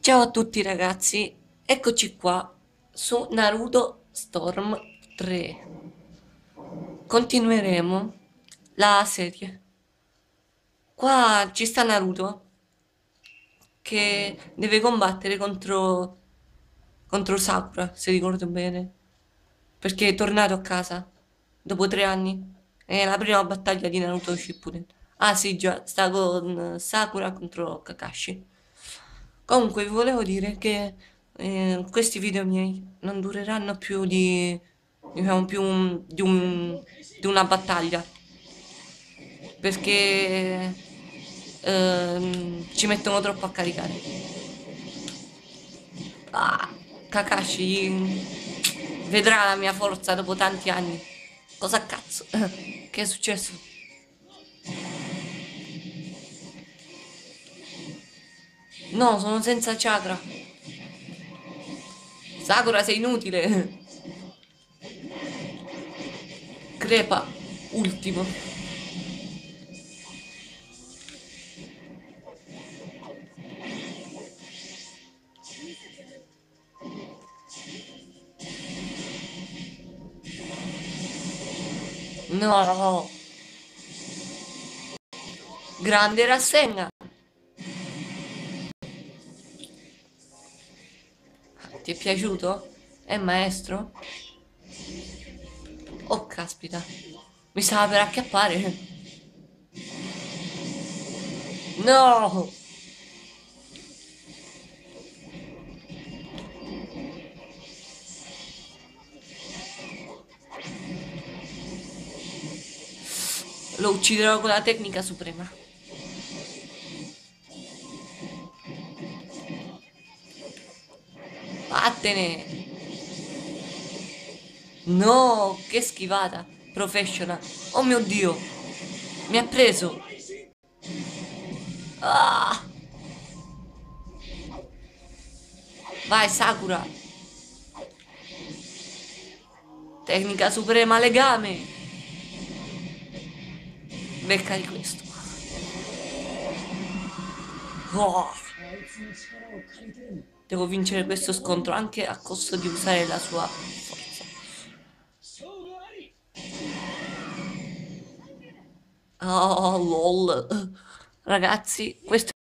Ciao a tutti ragazzi, eccoci qua su Naruto Storm 3. Continueremo la serie. Qua ci sta Naruto che deve combattere contro Sakura, se ricordo bene, perché è tornato a casa dopo 3 anni. È la prima battaglia di Naruto Shippuden. Ah sì, già, sta con Sakura contro Kakashi. Comunque, vi volevo dire che questi video miei non dureranno più di, diciamo, di una battaglia, perché ci mettono troppo a caricare. Ah, Kakashi vedrà la mia forza dopo tanti anni. Cosa cazzo? Che è successo? No, sono senza chakra. Sakura, sei inutile. Crepa, ultimo. No, grande rassegna. Ti è piaciuto? Maestro? Oh, caspita. Mi stava per acchiappare. No! Lo ucciderò con la tecnica suprema. Vattene! No, che schivata. Professional. Oh mio Dio. Mi ha preso. Ah! Vai, Sakura. Tecnica suprema legame. Becca di questo. Oh, devo vincere questo scontro anche a costo di usare la sua forza. Oh, lol. Ragazzi, questo